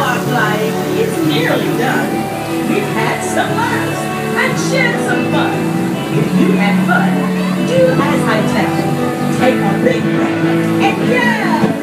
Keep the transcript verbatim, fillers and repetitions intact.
Our flying is nearly done. We've had some laughs and shared some fun. If you had fun, do as I tell. Take a big breath and yell.